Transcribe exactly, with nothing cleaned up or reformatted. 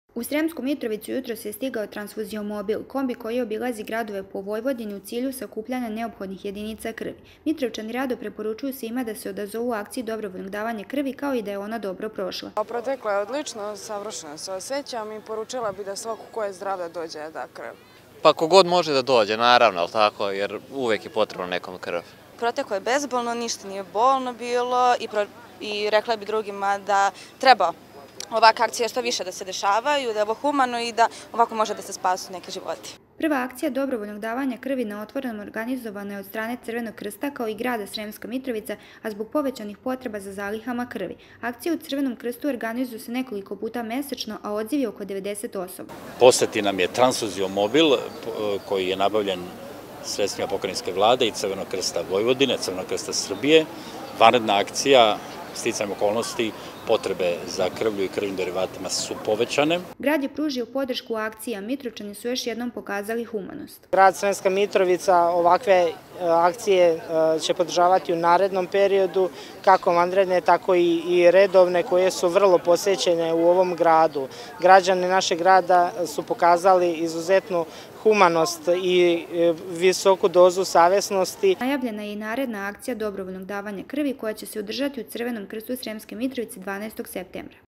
U Sremsku Mitrovicu jutros je stigao transfuziomobil, kombi koji obilazi gradove po Vojvodini u cilju sakupljanja neophodnih jedinica krvi. Mitrovčani rado preporučuju svima da se odazovu akciji dobrovoljnog davanja krvi, kao i da je ona dobro prošla. Proteklo je odlično, savršeno se osjećam i poručila bi da svako ko je zdrav da dođe da da krv. Pa kogod može da dođe, naravno, ali tako, jer uvek je potrebno nekom krv. Proteklo je bezbolno, ništa nije bolno bilo i, pro, i rekla bi drugima da treba ovakve akcije što više da se dešavaju, da je ovo humano i da ovako može da se spasu neke životi. Prva akcija dobrovoljnog davanja krvi na otvorenom organizovana je od strane Crvenog krsta kao i grada Sremska Mitrovica, a zbog povećanih potreba za zalihama krvi. Akcije u Crvenom krstu organizuju se nekoliko puta mesečno, a odziv je oko devedeset osoba. Poseti nam je transfuziomobil koji je nabavljen sredstvima pokrajinske vlade i Crvenog krsta Vojvodine, Crvenog krsta Srbije. Vanredna akcija, sticajem okolnosti, potrebe za krvlju i krvnim derivatima su povećane. Grad je pružio podršku akciji, a Mitrovčani su još jednom pokazali humanost. Grad Sremska Mitrovica ovakve akcije će podržavati u narednom periodu, kako vanredne, tako i redovne, koje su vrlo posećene u ovom gradu. Građani našeg grada su pokazali izuzetnu humanost i visoku dozu savesnosti. Najavljena je i naredna akcija dobrovoljnog davanja krvi koja će se održati u Crvenom krstu Sremske Mitrovice dvanaestog septembra.